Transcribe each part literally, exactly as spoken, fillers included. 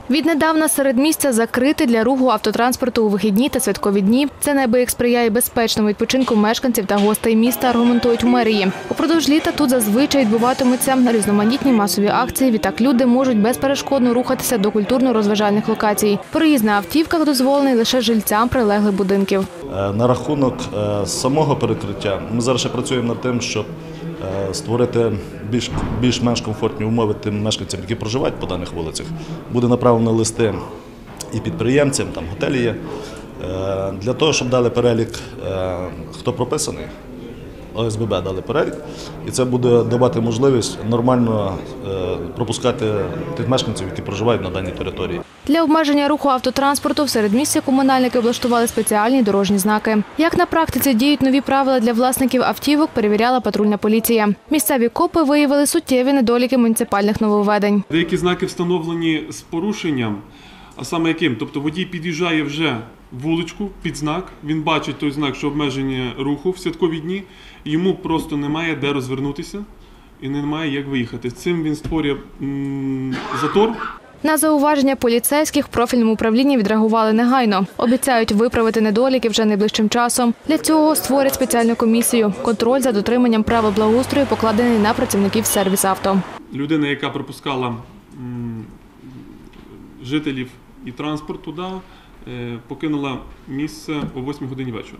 Віднедавна середмістя закрите для руху автотранспорту у вихідні та святкові дні. Це неабияк сприяє безпечному відпочинку мешканців та гостей міста, аргументують у мерії. Упродовж літа тут зазвичай відбуватимуться різноманітні масові акції. Відтак люди можуть безперешкодно рухатися до культурно-розважальних локацій. Проїзд на автівках дозволений лише жильцям прилеглих будинків. На рахунок самого перекриття ми зараз ще працюємо над тим, щоб створити більш, більш-менш комфортні умови тим мешканцям, які проживають по даних вулицях. Буде направлено листи і підприємцям, там готелі є, для того, щоб дали перелік, хто прописаний, О С Б Б дали перелік, і це буде давати можливість нормально пропускати тих мешканців, які проживають на даній території. Для обмеження руху автотранспорту в середмісті комунальники облаштували спеціальні дорожні знаки. Як на практиці діють нові правила для власників автівок, перевіряла патрульна поліція. Місцеві копи виявили суттєві недоліки муніципальних нововведень. Деякі знаки встановлені з порушенням, а саме яким? Тобто водій під'їжджає вже вуличку під знак, він бачить той знак, що обмеження руху в святкові дні, йому просто немає де розвернутися і немає як виїхати. Цим він створює м, затор. На зауваження поліцейських в профільному управлінні відреагували негайно. Обіцяють виправити недоліки вже найближчим часом. Для цього створять спеціальну комісію. Контроль за дотриманням правил благоустрою покладений на працівників сервісавто. Людина, яка пропускала м, жителів і транспорт туди, покинула місце о восьмій годині вечора.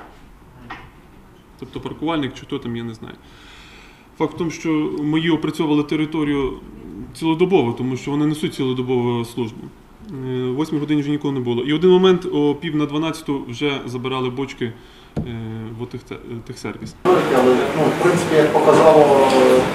Тобто паркувальник чи хто там, я не знаю. Факт в тому, що мої опрацьовували територію цілодобово, тому що вони несуть цілодобову службу. О восьмій годині вже нікого не було. І в один момент о пів на дванадцяту вже забирали бочки в тих, тих сервіс. Але, ну, в принципі, як показало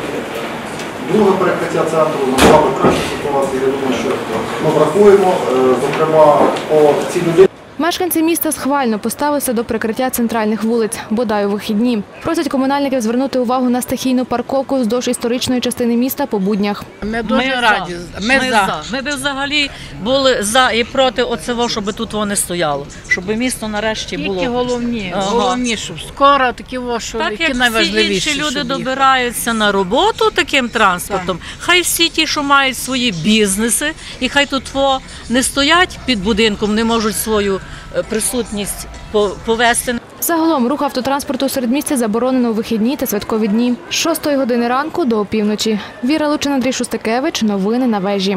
друге перекриття центру, набагато краща ситуація. Я думаю, що ми врахуємо, зокрема, по цій людині. Мешканці міста схвально поставилися до прикриття центральних вулиць, бодай у вихідні. Просять комунальників звернути увагу на стихійну парковку вздовж історичної частини міста по буднях. Ми дуже ми раді. Ми, ми, за. Ми б взагалі були за і проти оцього, щоб тут воно не стояло. Щоб місто нарешті було. Тільки головні, ага. головні, щоб скоро такі, що так, які як найважливіші. всі інші люди добираються на роботу таким транспортом, так. Хай всі ті, що мають свої бізнеси, і хай тут не стоять під будинком, не можуть свою присутність повести. Загалом рух автотранспорту у середмісті заборонено у вихідні та святкові дні. З шостої години ранку до опівночі. Віра Лучин, Андрій Шустикевич. Новини на вежі.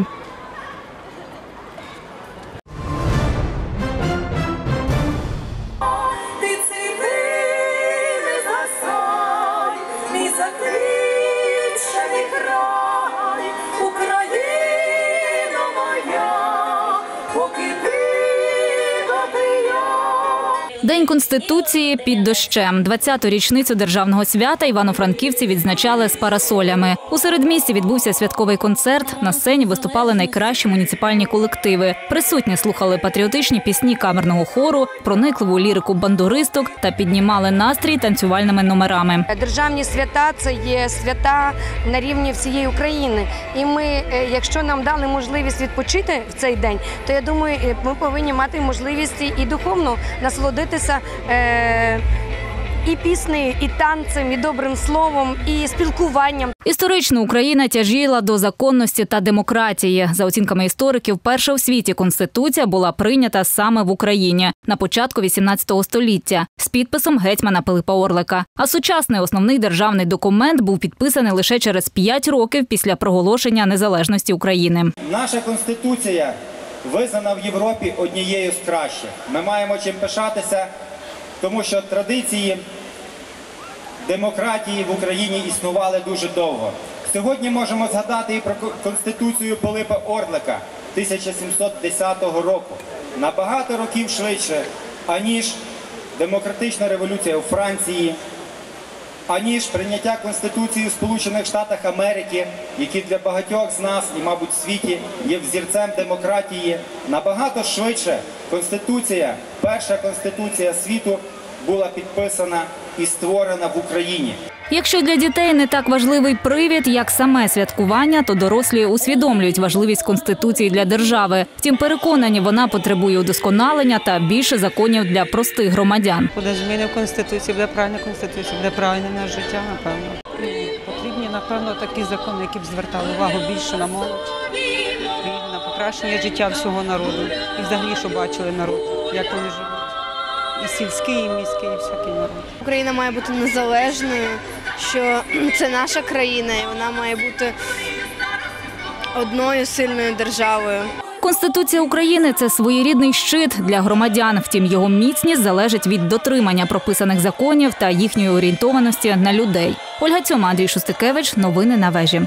День Конституції під дощем. двадцяту річницю державного свята івано-франківці відзначали з парасолями. У середмісті відбувся святковий концерт. На сцені виступали найкращі муніципальні колективи. Присутні слухали патріотичні пісні камерного хору, проникливу лірику бандуристок та піднімали настрій танцювальними номерами. Державні свята – це є свята на рівні всієї України. І ми, якщо нам дали можливість відпочити в цей день, то я думаю, ми повинні мати можливість і духовно насолодитися Е, і піснею, і танцем, і добрим словом, і спілкуванням. Історично Україна тяжіла до законності та демократії. За оцінками істориків, перша у світі Конституція була прийнята саме в Україні на початку вісімнадцятого століття з підписом гетьмана Пилипа Орлика. А сучасний основний державний документ був підписаний лише через п'ять років після проголошення незалежності України. Наша Конституція визнана в Європі однією з кращих. Ми маємо чим пишатися, тому що традиції демократії в Україні існували дуже довго. Сьогодні можемо згадати і про Конституцію Пилипа Орлика тисяча сімсот десятого року. Набагато років швидше, аніж демократична революція у Франції, аніж прийняття Конституції в Сполучених Штатах Америки, які для багатьох з нас і, мабуть, в світі є взірцем демократії. Набагато швидше Конституція, перша Конституція світу була підписана і створена в Україні. Якщо для дітей не так важливий привід, як саме святкування, то дорослі усвідомлюють важливість Конституції для держави. Втім, переконані, вона потребує удосконалення та більше законів для простих громадян. Буде зміни в Конституції, буде правильна Конституція, буде правильне наше життя, напевно. Потрібні, напевно, такі закони, які б звертали увагу більше на молодь і на покращення життя всього народу. І взагалі, що бачили народ, як вони живуть. І сільський, і міський, і всякий народ. Україна має бути незалежною, що це наша країна і вона має бути одною сильною державою. Конституція України – це своєрідний щит для громадян. Втім, його міцність залежить від дотримання прописаних законів та їхньої орієнтованості на людей. Ольга Цьома, Андрій Шустикевич. Новини на вежі.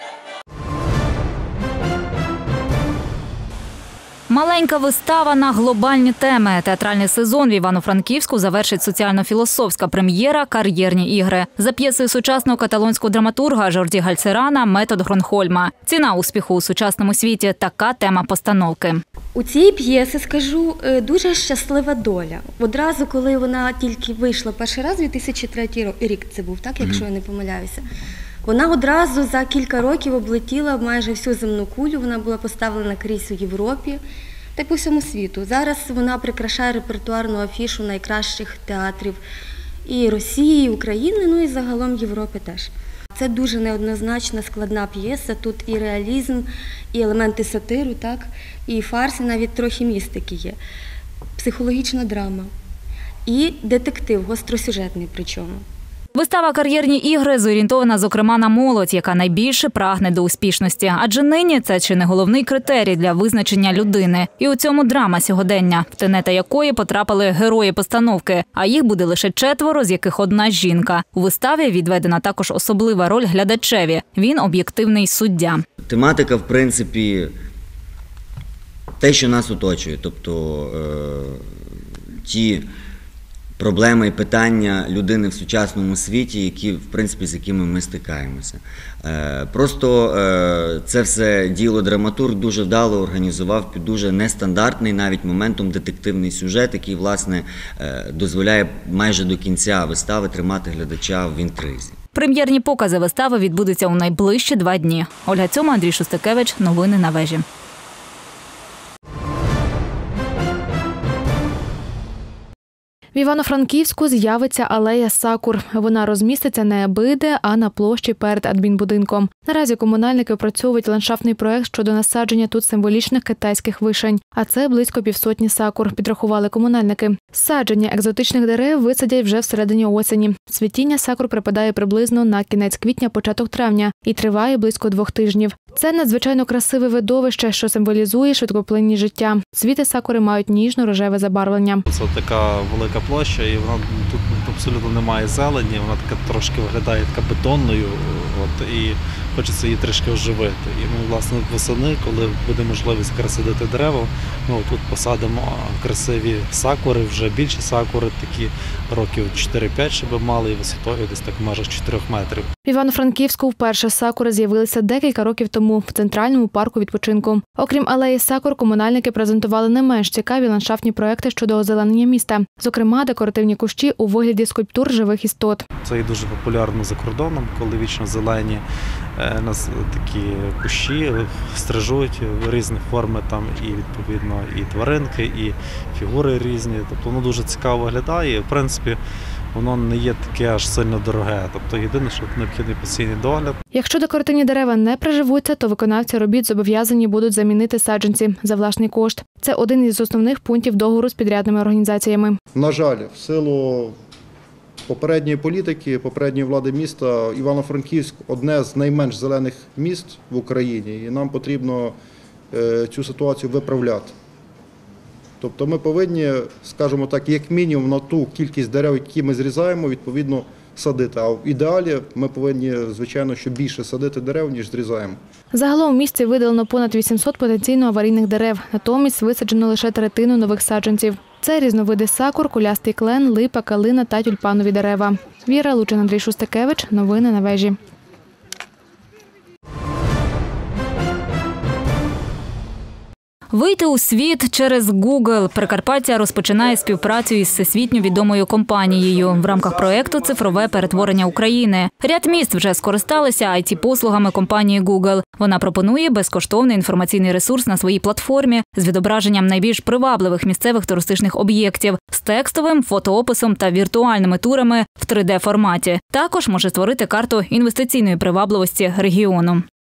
Маленька вистава на глобальні теми. Театральний сезон в Івано-Франківську завершить соціально-філософська прем'єра «Кар'єрні ігри» за п'єсою сучасного каталонського драматурга Жорді Гальцерана «Метод Гронхольма». Ціна успіху у сучасному світі – така тема постановки. У цієї п'єси, скажу, дуже щаслива доля. Одразу, коли вона тільки вийшла перший раз, дві тисячі третій рік це був, так, якщо я не помиляюся, вона одразу за кілька років облетіла майже всю земну кулю, вона була поставлена крізь у Європі та й по всьому світу. Зараз вона прикрашає репертуарну афішу найкращих театрів і Росії, і України, ну і загалом Європи теж. Це дуже неоднозначна, складна п'єса, тут і реалізм, і елементи сатиру, так, і фарс, і навіть трохи містики є. Психологічна драма і детектив, гостросюжетний причому. Вистава «Кар'єрні ігри» зорієнтована, зокрема, на молодь, яка найбільше прагне до успішності. Адже нині це чи не головний критерій для визначення людини. І у цьому драма сьогодення, в тенета якої потрапили герої постановки. А їх буде лише четверо, з яких одна жінка. У виставі відведена також особлива роль глядачеві. Він об'єктивний суддя. Тематика, в принципі, те, що нас оточує. Тобто е- ті... проблеми і питання людини в сучасному світі, які, в принципі, з якими ми стикаємося. Просто це все діло драматург дуже вдало організував під дуже нестандартний навіть моментом детективний сюжет, який, власне, дозволяє майже до кінця вистави тримати глядача в інтризі. Прем'єрні покази вистави відбудуться у найближчі два дні. Ольга Цьома, Андрій Шустикевич. Новини на вежі. В Івано-Франківську з'явиться алея сакур. Вона розміститься не аби-де, а на площі перед адмінбудинком. Наразі комунальники опрацьовують ландшафтний проект щодо насадження тут символічних китайських вишень. А це близько півсотні сакур, підрахували комунальники. Садження екзотичних дерев висадять вже всередині осені. Цвітіння сакур припадає приблизно на кінець квітня, початок травня і триває близько двох тижнів. Це надзвичайно красиве видовище, що символізує швидкоплинність життя. Цвіти сакури мають ніжно-рожеве забарвлення. Це така велика площа, і вона тут абсолютно немає зелені, вона така трошки виглядає така бетонною, от, і хочеться її трішки оживити. І ми, власне, восени, коли буде можливість пересадити дерева, ну, тут посадимо красиві сакури, вже більші сакури, такі років чотири-п'ять, щоб мали, і висотою десь так в межах чотирьох метрів. В Івано-Франківську вперше сакури з'явилися декілька років тому в центральному парку відпочинку. Окрім алеї сакур, комунальники презентували не менш цікаві ландшафтні проекти щодо озеленення міста. Зокрема, декоративні кущі у вигляді скульптур живих істот. Це і дуже популярно за кордоном, коли вічно зелені е, нас такі кущі стрижуть різні форми, там і відповідно і тваринки, і фігури різні. Тобто воно дуже цікаво виглядає. І, в принципі, воно не є таке аж сильно дороге. Тобто єдине, що необхідний постійний догляд. Якщо декоративні дерева не приживуться, то виконавці робіт зобов'язані будуть замінити саджанці за власний кошт. Це один із основних пунктів договору з підрядними організаціями. На жаль, в силу попередньої політики, попередньої влади міста, Івано-Франківськ – одне з найменш зелених міст в Україні, і нам потрібно цю ситуацію виправляти. Тобто ми повинні, скажімо так, як мінімум на ту кількість дерев, які ми зрізаємо, відповідно садити. А в ідеалі ми повинні, звичайно, що більше садити дерев, ніж зрізаємо. Загалом в місті видалено понад вісімсот потенційно аварійних дерев. Натомість висаджено лише третину нових саджанців. Це різновиди сакур, кулястий клен, липа, калина та тюльпанові дерева. Віра Лучин, Андрій Шустикевич. Новини на вежі. Вийти у світ через Google. Прикарпаття розпочинає співпрацю із всесвітньо відомою компанією в рамках проєкту «Цифрове перетворення України». Ряд міст вже скористалися ай ті-послугами компанії Google. Вона пропонує безкоштовний інформаційний ресурс на своїй платформі з відображенням найбільш привабливих місцевих туристичних об'єктів, з текстовим, фотоописом та віртуальними турами в три де форматі. Також може створити карту інвестиційної привабливості регіону.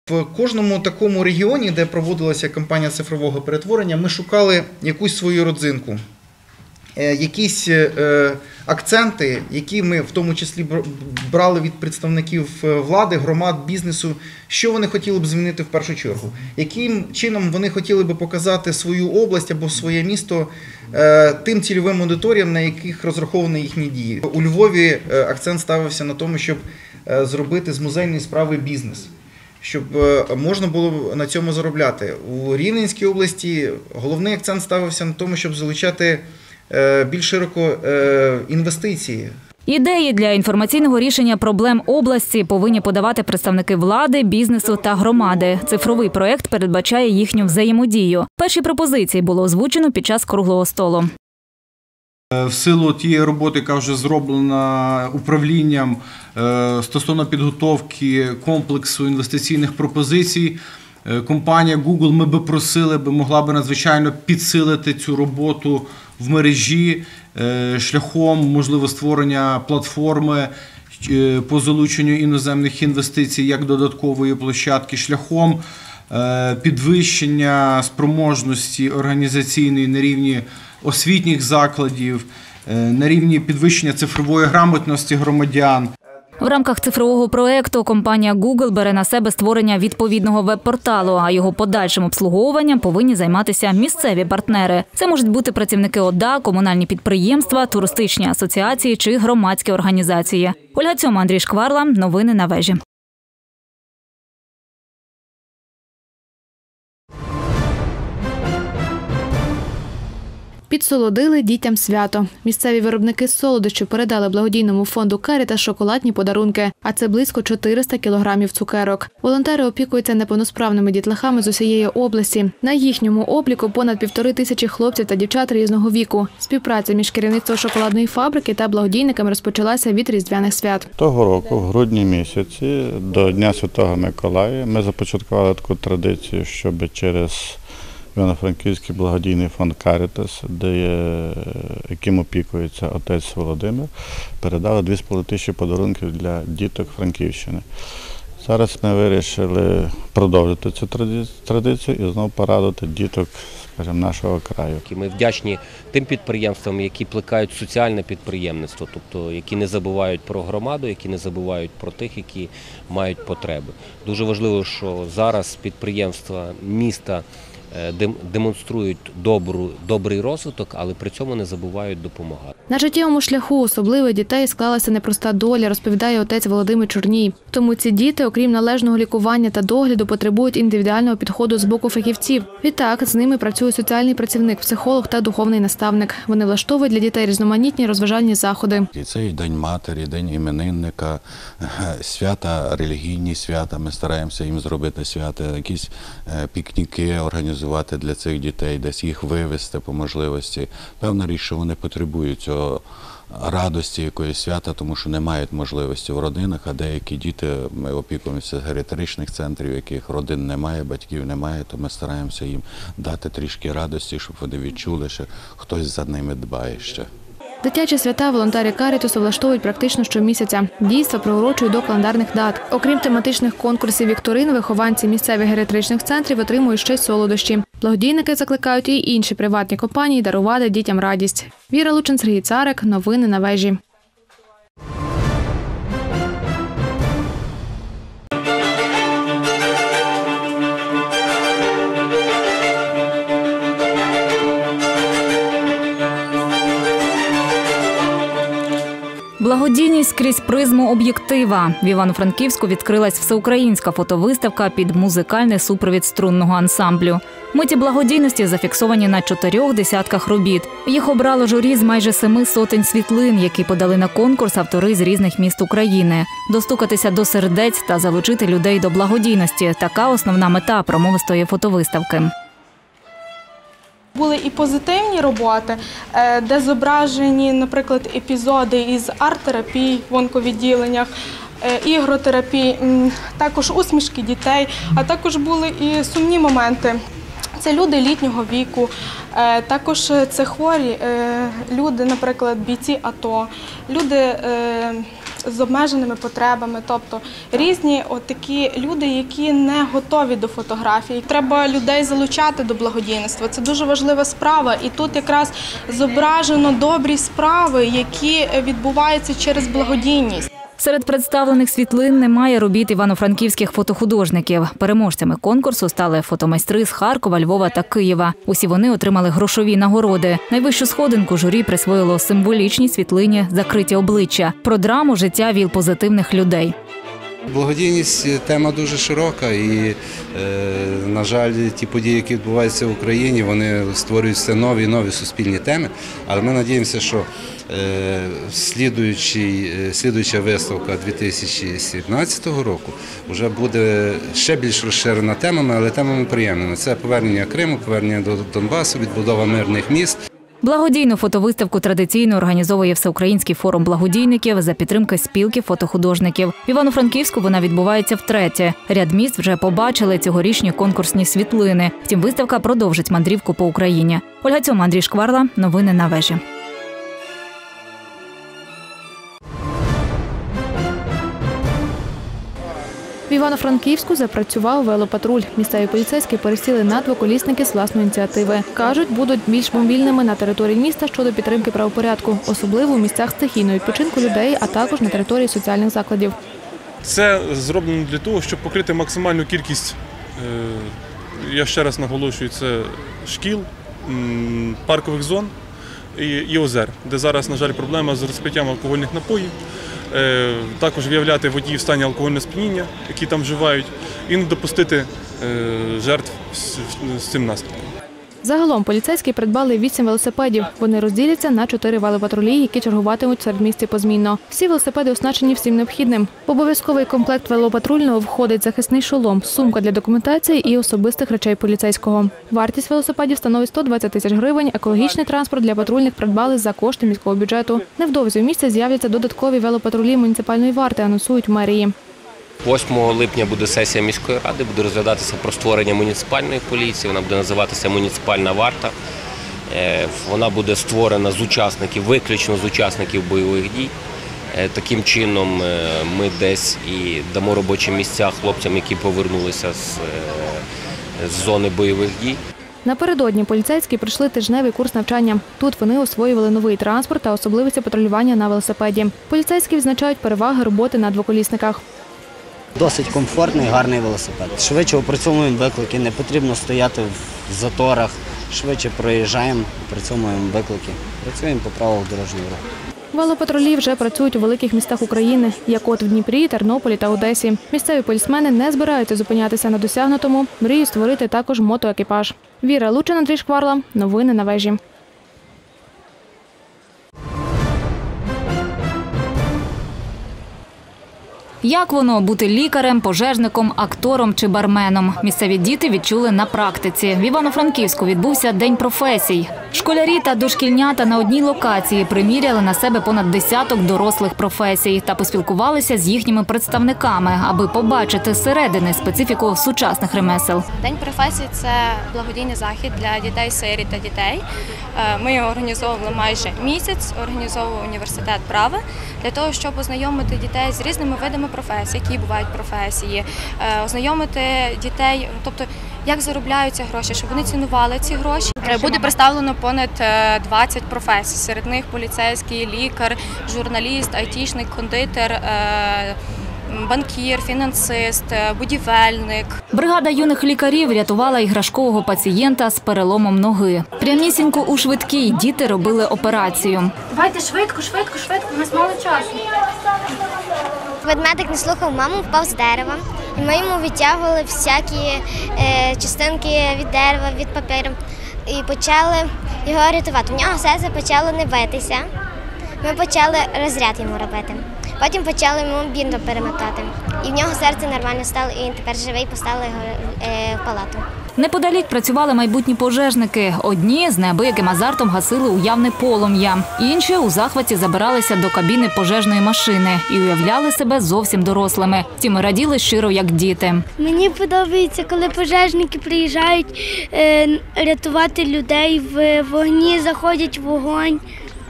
В кожному такому регіоні, де проводилася кампанія цифрового перетворення, ми шукали якусь свою родзинку, якісь акценти, які ми в тому числі брали від представників влади, громад, бізнесу, що вони хотіли б змінити в першу чергу, яким чином вони хотіли б показати свою область або своє місто тим цільовим аудиторіям, на яких розраховані їхні дії. У Львові акцент ставився на тому, щоб зробити з музейної справи бізнес, щоб можна було на цьому заробляти. У Рівненській області головний акцент ставився на тому, щоб залучати більш широко інвестиції. Ідеї для інформаційного рішення проблем області повинні подавати представники влади, бізнесу та громади. Цифровий проєкт передбачає їхню взаємодію. Перші пропозиції було озвучено під час круглого столу. В силу тієї роботи, яка вже зроблена управлінням стосовно підготовки комплексу інвестиційних пропозицій, компанія Google, ми би просили, би могла би надзвичайно підсилити цю роботу в мережі шляхом, можливо, створення платформи по залученню іноземних інвестицій як додаткової площадки, шляхом підвищення спроможності організаційної на рівні освітніх закладів, на рівні підвищення цифрової грамотності громадян. В рамках цифрового проєкту компанія Google бере на себе створення відповідного веб-порталу, а його подальшим обслуговуванням повинні займатися місцеві партнери. Це можуть бути працівники ОДА, комунальні підприємства, туристичні асоціації чи громадські організації. Ольга Цьома, Андрій Шкварла. Новини на вежі. Підсолодили дітям свято. Місцеві виробники солодощів передали благодійному фонду «Карітас» шоколадні подарунки, а це близько чотириста кілограмів цукерок. Волонтери опікуються неповносправними дітлахами з усієї області. На їхньому обліку понад півтори тисячі хлопців та дівчат різного віку. Співпраця між керівництвом шоколадної фабрики та благодійниками розпочалася від Різдвяних свят. Того року, в грудні місяці, до Дня Святого Миколая, ми започаткували таку традицію, щоб через Івано-Франківський благодійний фонд «Карітас», де є, яким опікується отець Володимир, передали дві з половиною тисячі подарунків для діток Франківщини. Зараз ми вирішили продовжити цю традицію і знову порадити діток, скажімо, нашого краю. Ми вдячні тим підприємствам, які плекають соціальне підприємництво, тобто які не забувають про громаду, які не забувають про тих, які мають потреби. Дуже важливо, що зараз підприємства міста демонструють добру, добрий розвиток, але при цьому не забувають допомагати. На життєвому шляху особливих дітей склалася непроста доля, розповідає отець Володимир Чорній. Тому ці діти, окрім належного лікування та догляду, потребують індивідуального підходу з боку фахівців. Відтак, з ними працює соціальний працівник, психолог та духовний наставник. Вони влаштовують для дітей різноманітні розважальні заходи. Це і День матері, День іменинника, свята, релігійні свята. Ми стараємося їм зробити свята, якісь пікніки організувати для цих дітей, десь їх вивезти по можливості. Певна річ, що вони потребують цього радості, якоїсь свята, тому що не мають можливості в родинах, а деякі діти, ми опікуємося з геріатричних центрів, яких родин немає, батьків немає, то ми стараємося їм дати трішки радості, щоб вони відчули, що хтось за ними дбає ще. Дитячі свята волонтери «Карітасу» влаштовують практично щомісяця. Дійства приурочують до календарних дат. Окрім тематичних конкурсів вікторин, вихованці місцевих геріатричних центрів отримують ще й солодощі. Благодійники закликають і інші приватні компанії дарувати дітям радість. Віра Лучин, Сергій Царик. Новини на вежі. Благодійність крізь призму об'єктива. В Івано-Франківську відкрилась всеукраїнська фотовиставка під музикальний супровід струнного ансамблю. Миті благодійності зафіксовані на чотирьох десятках робіт. Їх обрало журі з майже семи сотень світлин, які подали на конкурс автори з різних міст України. Достукатися до сердець та залучити людей до благодійності – така основна мета промовистої фотовиставки. Були і позитивні роботи, де зображені, наприклад, епізоди із арт-терапій в онковідділеннях, ігротерапій, також усмішки дітей, а також були і сумні моменти. Це люди літнього віку, також це хворі люди, наприклад, бійці АТО, люди з обмеженими потребами, тобто різні от такі люди, які не готові до фотографій. Треба людей залучати до благодійництва. Це дуже важлива справа. І тут якраз зображено добрі справи, які відбуваються через благодійність. Серед представлених світлин немає робіт івано-франківських фотохудожників. Переможцями конкурсу стали фотомайстри з Харкова, Львова та Києва. Усі вони отримали грошові нагороди. Найвищу сходинку журі присвоїло символічній світлині «Закриті обличчя» про драму життя віл-позитивних людей. Благодійність – тема дуже широка і, на жаль, ті події, які відбуваються в Україні, вони створюють все нові і нові суспільні теми. Але ми сподіваємося, що слідуюча виставка дві тисячі сімнадцятого року вже буде ще більш розширена темами, але темами приємними. Це повернення Криму, повернення до Донбасу, відбудова мирних міст. Благодійну фотовиставку традиційно організовує Всеукраїнський форум благодійників за підтримки спілки фотохудожників. В Івано-Франківську вона відбувається втретє. Ряд міст вже побачили цьогорічні конкурсні світлини. Втім, виставка продовжить мандрівку по Україні. Ольга Цьома, Андрій Шкварла. Новини на вежі. В Івано-Франківську запрацював велопатруль. Місцеві поліцейські пересіли на двоколісники з власної ініціативи. Кажуть, будуть більш мобільними на території міста щодо підтримки правопорядку, особливо у місцях стихійного відпочинку людей, а також на території соціальних закладів. Це зроблено для того, щоб покрити максимальну кількість, я ще раз наголошую, це шкіл, паркових зон і озер, де зараз, на жаль, проблема з розпиттям алкогольних напоїв. Також виявляти водіїв в стані алкогольного сп'яніння, які там вживають, і не допустити жертв з цим наслідком. Загалом поліцейські придбали вісім велосипедів. Вони розділяться на чотири велопатрулі, які чергуватимуть в середмісті позмінно. Всі велосипеди оснащені всім необхідним. В обов'язковий комплект велопатрульного входить захисний шолом, сумка для документації і особистих речей поліцейського. Вартість велосипедів становить сто двадцять тисяч гривень. Екологічний транспорт для патрульних придбали за кошти міського бюджету. Невдовзі у місті з'являться додаткові велопатрулі муніципальної варти, анонсують в мерії. восьмого липня буде сесія міської ради, буде розглядатися про створення муніципальної поліції, вона буде називатися «Муніципальна варта». Вона буде створена з учасників, виключно з учасників бойових дій. Таким чином ми десь і дамо робочі місця хлопцям, які повернулися з, з зони бойових дій. Напередодні поліцейські пройшли тижневий курс навчання. Тут вони освоювали новий транспорт та особливості патрулювання на велосипеді. Поліцейські відзначають переваги роботи на двоколісниках. Досить комфортний, гарний велосипед. Швидше опрацьовуємо виклики, не потрібно стояти в заторах, швидше проїжджаємо, опрацьовуємо виклики, працюємо по правилах дорожнього руху. Велопатрулі вже працюють у великих містах України, як от в Дніпрі, Тернополі та Одесі. Місцеві полісмени не збираються зупинятися на досягнутому, мріють створити також мотоекіпаж. Віра Лучин, Андрій Шкварла. Новини на вежі. Як воно – бути лікарем, пожежником, актором чи барменом? Місцеві діти відчули на практиці. В Івано-Франківську відбувся День професій. Школярі та дошкільнята на одній локації приміряли на себе понад десяток дорослих професій та поспілкувалися з їхніми представниками, аби побачити зсередини специфіку сучасних ремесел. День професій – це благодійний захід для дітей-сиріт та дітей. Ми його організовували майже місяць, організовував університет права для того, щоб ознайомити дітей з різними видами професій, які бувають професії, ознайомити дітей, тобто як заробляються гроші, щоб вони цінували ці гроші. Буде представлено понад двадцять професій, серед них поліцейський, лікар, журналіст, айтішник, кондитер, банкір, фінансист, будівельник. Бригада юних лікарів рятувала іграшкового пацієнта з переломом ноги. Прямісінько у швидкій діти робили операцію. Давайте швидко, швидко, швидко, у нас мало часу. Ведмедик не слухав маму, впав з дерева. І ми йому відтягували всякі е, частинки від дерева, від паперу. І почали його рятувати. У нього серце почало не битися. Ми почали розряд йому робити. Потім почали йому бінтом перемотати. І в нього серце нормально стало, і він тепер живий, поставили його е, в палату. Неподалік працювали майбутні пожежники. Одні з неабияким азартом гасили уявне полум'я. Інші у захваті забиралися до кабіни пожежної машини і уявляли себе зовсім дорослими. Втім, раділи щиро, як діти. Мені подобається, коли пожежники приїжджають е, рятувати людей в вогні, заходять в вогонь.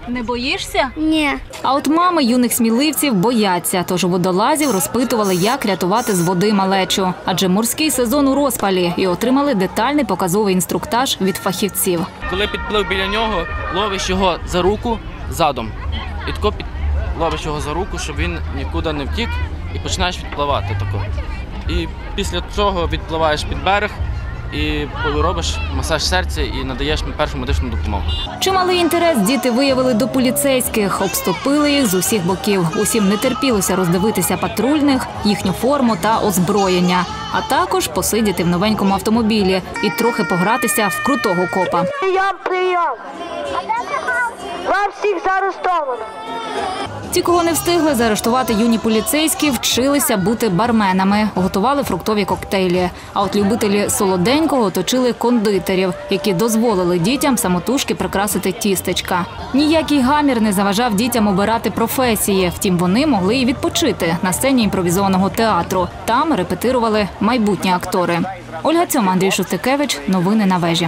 Не боїшся? Ні. А от мами юних сміливців бояться, тож у водолазів розпитували, як рятувати з води малечу. Адже морський сезон у розпалі, і отримали детальний показовий інструктаж від фахівців. Коли підплив біля нього, ловиш його за руку задом. І тако під... ловиш його за руку, щоб він нікуди не втік, і починаєш відпливати тако. І після цього відпливаєш під берег і робиш масаж серця і надаєш першу медичну допомогу. Чималий інтерес діти виявили до поліцейських, обступили їх з усіх боків. Усім не терпілося роздивитися патрульних, їхню форму та озброєння, а також посидіти в новенькому автомобілі і трохи погратися в крутого копа. Прийом, прийом! Вам всіх заарештовано! Ті, кого не встигли заарештувати юні поліцейські, вчилися бути барменами, готували фруктові коктейлі. А от любителі солоденького оточили кондитерів, які дозволили дітям самотужки прикрасити тістечка. Ніякий гамір не заважав дітям обирати професії, втім вони могли і відпочити на сцені імпровізованого театру. Там репетирували майбутні актори. Ольга Цьома, Андрій Шустикевич. Новини на вежі.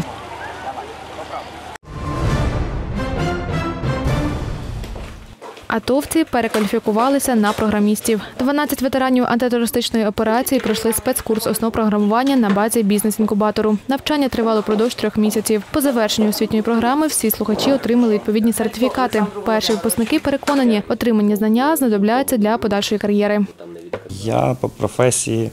Атовці перекваліфікувалися на програмістів. дванадцять ветеранів антитерористичної операції пройшли спецкурс основ програмування на базі бізнес-інкубатору. Навчання тривало впродовж трьох місяців. По завершенню освітньої програми всі слухачі отримали відповідні сертифікати. Перші випускники переконані, отримані знання знадобляться для подальшої кар'єри. Я по професії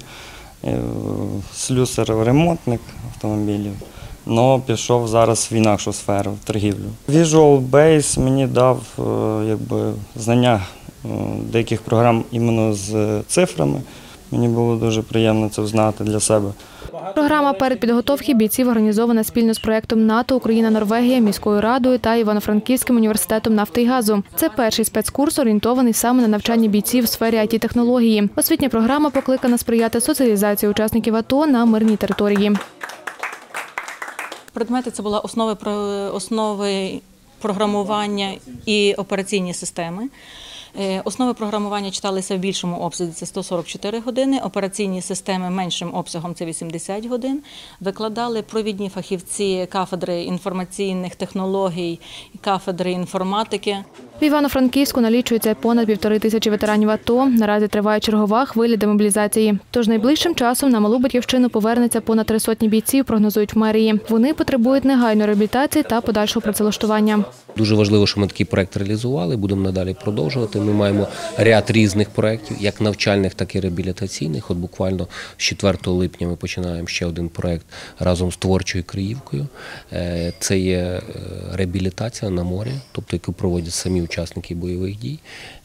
слюсар-ремонтник автомобілів. але пішов зараз в інакшу сферу, в торгівлю. Visual Base мені дав якби, знання деяких програм іменно з цифрами. Мені було дуже приємно це знати для себе. Програма передпідготовки бійців організована спільно з проєктом НАТО «Україна-Норвегія», міською радою та Івано-Франківським університетом нафти і газу. Це перший спецкурс, орієнтований саме на навчання бійців в сфері ай ті-технології. Освітня програма покликана сприяти соціалізації учасників АТО на мирній території. Предмети – це були основи, основи програмування і операційні системи. Основи програмування читалися в більшому обсязі – це сто сорок чотири години, операційні системи меншим обсягом – це вісімдесят годин. Викладали провідні фахівці кафедри інформаційних технологій, кафедри інформатики. В Івано-Франківську налічується понад півтори тисячі ветеранів АТО. Наразі триває чергова хвиля демобілізації. Тож найближчим часом на Малу Батьківщину повернеться понад три сотні бійців, прогнозують в мерії. Вони потребують негайної реабілітації та подальшого працевлаштування. Дуже важливо, що ми такий проект реалізували, будемо надалі продовжувати. Ми маємо ряд різних проєктів, як навчальних, так і реабілітаційних. От буквально з четвертого липня ми починаємо ще один проєкт разом з Творчою Криївкою. Це є реабілітація на морі, тобто яку проводять самі учасники бойових дій.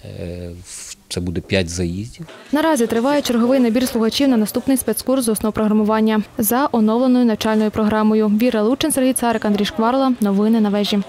Це буде п'ять заїздів. Наразі триває черговий набір слухачів на наступний спецкурс з основ програмування за оновленою навчальною програмою. Віра Лучин, Сергій Царик, Андрій Шкварла. Новини на вежі.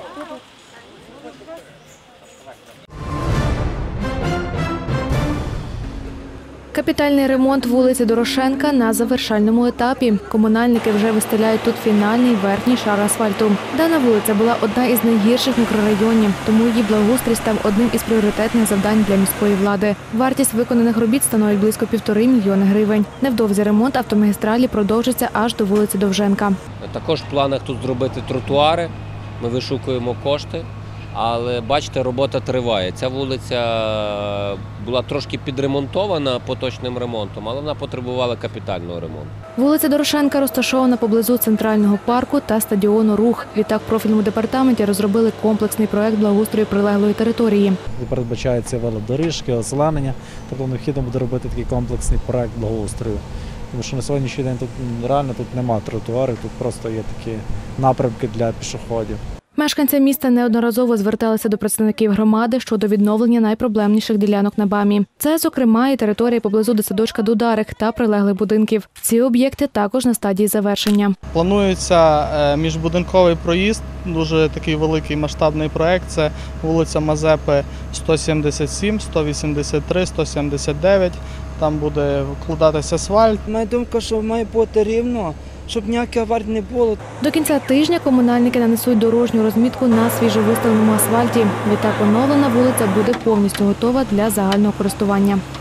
Капітальний ремонт вулиці Дорошенка на завершальному етапі. Комунальники вже вистеляють тут фінальний верхній шар асфальту. Дана вулиця була одна із найгірших мікрорайонів, тому її благоустрій став одним із пріоритетних завдань для міської влади. Вартість виконаних робіт становить близько півтори мільйони гривень. Невдовзі ремонт автомагістралі продовжиться аж до вулиці Довженка. Також в планах тут зробити тротуари, ми вишукуємо кошти. Але, бачите, робота триває. Ця вулиця була трошки підремонтована поточним ремонтом, але вона потребувала капітального ремонту. Вулиця Дорошенка розташована поблизу центрального парку та стадіону «Рух». Відтак в профільному департаменті розробили комплексний проєкт благоустрою прилеглої території. Передбачаються велодоріжки, озеленення, тобто необхідно буде робити такий комплексний проєкт благоустрою. Тому що на сьогоднішній день тут реально тут немає тротуарів, тут просто є такі напрямки для пішоходів. Мешканці міста неодноразово зверталися до представників громади щодо відновлення найпроблемніших ділянок на БАМі. Це, зокрема, і території поблизу дитсадочка Дударик та прилеглих будинків. Ці об'єкти також на стадії завершення. Планується міжбудинковий проїзд, дуже такий великий масштабний проєкт. Це вулиця Мазепи сто сімдесят сім, сто вісімдесят три, сто сімдесят дев'ять. Там буде вкладатися асфальт. Моя думка, що має бути рівно, щоб ніяких аварій не було. До кінця тижня комунальники нанесуть дорожню розмітку на свіжовиставленому асфальті. Відтак оновлена вулиця буде повністю готова для загального користування.